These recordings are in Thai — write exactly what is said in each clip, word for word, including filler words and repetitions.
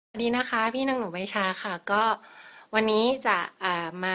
สวัสดีนะคะพี่นางหนูใบชาค่ะก็วันนี้จะอ่ามา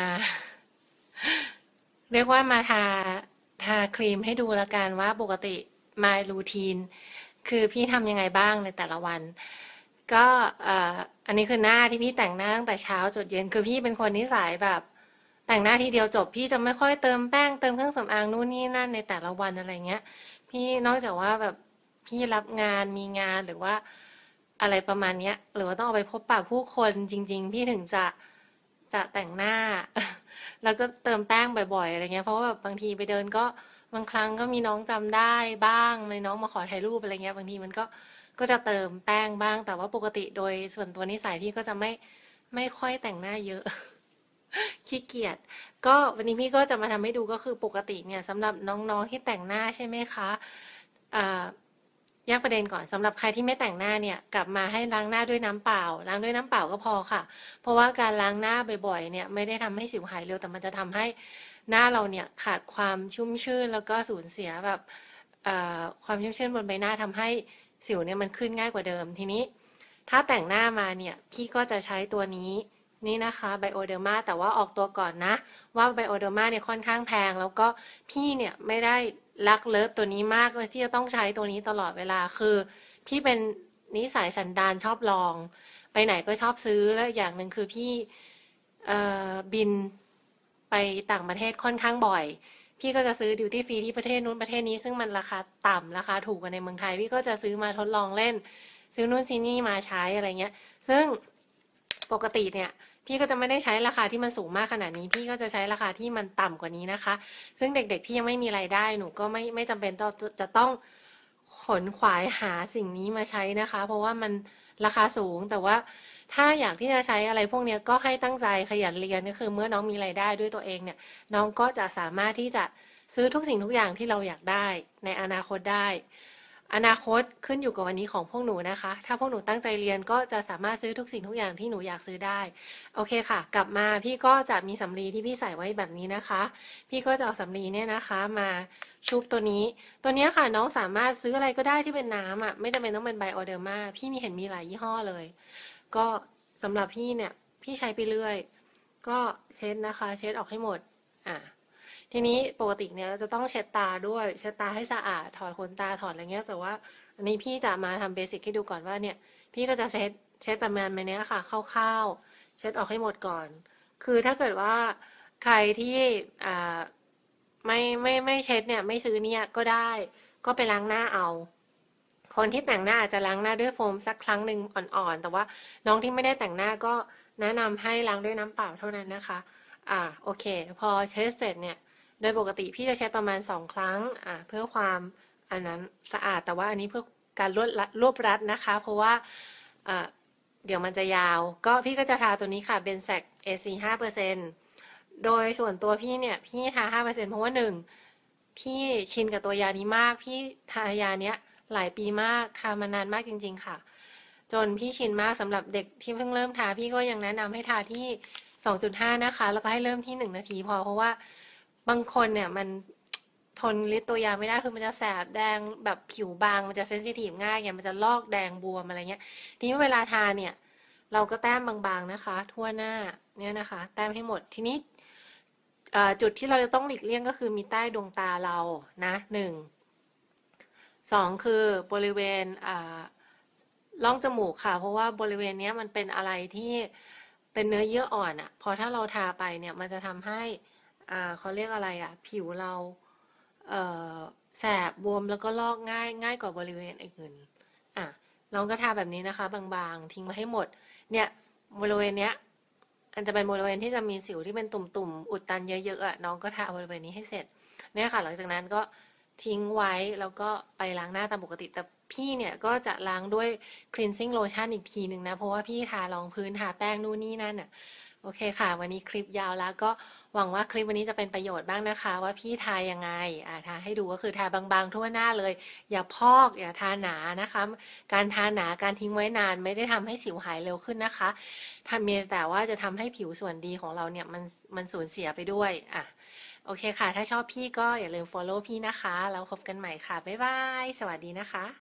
เรียกว่ามาทาทาครีมให้ดูละกันว่าปกติมารูทีนคือพี่ทำยังไงบ้างในแต่ละวันก็เอ่ออันนี้คือหน้าที่พี่แต่งหน้าตั้งแต่เช้าจดเย็นคือพี่เป็นคนนิสัยแบบแต่งหน้าทีเดียวจบพี่จะไม่ค่อยเติมแป้งเติมเครื่องสำอางนู่นนี่นั่นในแต่ละวันอะไรเงี้ยพี่นอกจากว่าแบบพี่รับงานมีงานหรือว่าอะไรประมาณเนี้ยหรือว่าต้องเอาไปพบปะผู้คนจริงๆพี่ถึงจะจะแต่งหน้าแล้วก็เติมแป้งบ่อยๆอะไรเงี้ยเพราะว่าแบบบางทีไปเดินก็บางครั้งก็มีน้องจำได้บ้างเลยน้องมาขอถ่ายรูปอะไรเงี้ยบางทีมันก็ก็จะเติมแป้งบ้างแต่ว่าปกติโดยส่วนตัวนิสัยพี่ก็จะไม่ไม่ค่อยแต่งหน้าเยอะขี้เกียจก็วันนี้พี่ก็จะมาทำให้ดูก็คือปกติเนี่ยสำหรับน้องๆที่แต่งหน้าใช่ไหมคะอ่า แยกประเด็นก่อนสำหรับใครที่ไม่แต่งหน้าเนี่ยกลับมาให้ล้างหน้าด้วยน้ำเปล่าล้างด้วยน้ำเปล่าก็พอค่ะเพราะว่าการล้างหน้าบ่อยๆเนี่ยไม่ได้ทำให้สิวหายเร็วแต่มันจะทำให้หน้าเราเนี่ยขาดความชุ่มชื่นแล้วก็สูญเสียแบบความชุ่มชื่นบนใบหน้าทำให้สิวเนี่ยมันขึ้นง่ายกว่าเดิมทีนี้ถ้าแต่งหน้ามาเนี่ยพี่ก็จะใช้ตัวนี้นี่นะคะไบโอเดอร์มาแต่ว่าออกตัวก่อนนะว่าไบโอเดอร์มาเนี่ยค่อนข้างแพงแล้วก็พี่เนี่ยไม่ได้รักเลิฟตัวนี้มากเลยที่จะต้องใช้ตัวนี้ตลอดเวลาคือพี่เป็นนิสัยสันดานชอบลองไปไหนก็ชอบซื้อแล้วอย่างหนึ่งคือพี่เอ่อบินไปต่างประเทศค่อนข้างบ่อยพี่ก็จะซื้อดิวตี้ฟรีที่ประเทศนู้นประเทศนี้ซึ่งมันราคาต่ำราคาถูกกว่าในเมืองไทยพี่ก็จะซื้อมาทดลองเล่นซื้อนู่นซื้อนี่มาใช้อะไรเงี้ยซึ่งปกติเนี่ยพี่ก็จะไม่ได้ใช้ราคาที่มันสูงมากขนาดนี้พี่ก็จะใช้ราคาที่มันต่ำกว่านี้นะคะซึ่งเด็กๆที่ยังไม่มีรายได้หนูก็ไม่ไม่จำเป็นต้องจะต้องขนขวายหาสิ่งนี้มาใช้นะคะเพราะว่ามันราคาสูงแต่ว่าถ้าอยากที่จะใช้อะไรพวกนี้ก็ให้ตั้งใจขยันเรียนก็คือเมื่อน้องมีรายได้ด้วยตัวเองเนี่ยน้องก็จะสามารถที่จะซื้อทุกสิ่งทุกอย่างที่เราอยากได้ในอนาคตได้อนาคตขึ้นอยู่กับวันนี้ของพวกหนูนะคะถ้าพวกหนูตั้งใจเรียนก็จะสามารถซื้อทุกสิ่งทุกอย่างที่หนูอยากซื้อได้โอเคค่ะกลับมาพี่ก็จะมีสำลีที่พี่ใส่ไว้แบบนี้นะคะพี่ก็จะเอาสำลีเนี่ยนะคะมาชุบตัวนี้ตัวนี้ค่ะน้องสามารถซื้ออะไรก็ได้ที่เป็นน้ำอ่ะไม่จำเป็นต้องเป็นไบโอเดอร์มาพี่มีเห็นมีหลายยี่ห้อเลยก็สำหรับพี่เนี่ยพี่ใช้ไปเรื่อยก็เช็ดนะคะเช็ดออกให้หมดอ่ะทีนี้ปกติเนี่ยจะต้องเช็ดตาด้วยเช็ดตาให้สะอาดถอดขนตาถอดอะไรเงี้ยแต่ว่าอันนี้พี่จะมาทำเบสิกให้ดูก่อนว่าเนี่ยพี่ก็จะเช็ดเช็ดประมาณแบบนี้ค่ะคร่าวๆเช็ดออกให้หมดก่อนคือถ้าเกิดว่าใครที่อ่าไม่ไม่ไม่เช็ดเนี่ยไม่ซื้อเนี่ยก็ได้ก็ไปล้างหน้าเอาคนที่แต่งหน้าอาจจะล้างหน้าด้วยโฟมสักครั้งหนึ่งอ่อนๆแต่ว่าน้องที่ไม่ได้แต่งหน้าก็แนะนำให้ล้างด้วยน้ำเปล่าเท่านั้นนะคะอ่าโอเคพอเช็ดเสร็จเนี่ย โดยปกติพี่จะใช้ประมาณสองครั้งอ่าเพื่อความอันนั้นสะอาดแต่ว่าอันนี้เพื่อการรวดรัดรวบรัดนะคะเพราะว่าอ่าเดี๋ยวมันจะยาวก็พี่ก็จะทาตัวนี้ค่ะเบนแซก เอ ซี ห้าเปอร์เซ็นต์โดยส่วนตัวพี่เนี่ยพี่ทาห้าเปอร์เซ็นต์เพราะว่าหนึ่งพี่ชินกับตัวยานี้มากพี่ทายาเนี้ยหลายปีมากทามานานมากจริงๆค่ะจนพี่ชินมากสำหรับเด็กที่เพิ่งเริ่มทาพี่ก็ยังแนะนำให้ทาที่สองจุดห้านะคะแล้วก็ให้เริ่มที่หนึ่งนาทีพอเพราะว่า บางคนเนี่ยมันทนฤทธิ์ตัวยาไม่ได้คือมันจะแสบแดงแบบผิวบางมันจะเซนซิทีฟง่ายเนี่ยมันจะลอกแดงบวมอะไรเงี้ยทีนี้เวลาทาเนี่ยเราก็แต้มบางๆนะคะทั่วหน้าเนี่ยนะคะแต้มให้หมดทีนี้จุดที่เราจะต้องหลีกเลี่ยงก็คือมีใต้ดวงตาเรานะหนึ่งสองคือบริเวณร่องจมูกค่ะเพราะว่าบริเวณนี้มันเป็นอะไรที่เป็นเนื้อเยื่ออ่อนอ่ะพอถ้าเราทาไปเนี่ยมันจะทำให้ อ่าเขาเรียกอะไรอ่ะผิวเราเอ่อแสบบวมแล้วก็ลอกง่ายง่ายกว่าบริเวณอื่นอ่ะลองก็ทาแบบนี้นะคะบางๆทิ้งไว้ให้หมดเนี่ยบริเวณเนี้ยอันจะเป็นบริเวณที่จะมีสิวที่เป็นตุ่มๆอุดตันเยอะๆอ่ะน้องก็ทาบริเวณนี้ให้เสร็จเนี่ยค่ะหลังจากนั้นก็ทิ้งไว้แล้วก็ไปล้างหน้าตามปกติแต่พี่เนี่ยก็จะล้างด้วย cleansing lotion อีกทีหนึ่งนะเพราะว่าพี่ทารองพื้นทาแป้งนู่นนี่นั่นอ่ะ โอเคค่ะวันนี้คลิปยาวแล้วก็หวังว่าคลิปวันนี้จะเป็นประโยชน์บ้างนะคะว่าพี่ทายังไงอ่าทาให้ดูก็คือทาบางๆทั่วหน้าเลยอย่าพอกอย่าทาหนานะคะการทาหนาการทิ้งไว้นานไม่ได้ทำให้สิวหายเร็วขึ้นนะคะทำเมียแต่ว่าจะทำให้ผิวส่วนดีของเราเนี่ยมันมันสูญเสียไปด้วยอ่ะโอเคค่ะถ้าชอบพี่ก็อย่าลืม ฟอลโลว์ พี่นะคะแล้วพบกันใหม่ค่ะบ๊ายบายสวัสดีนะคะ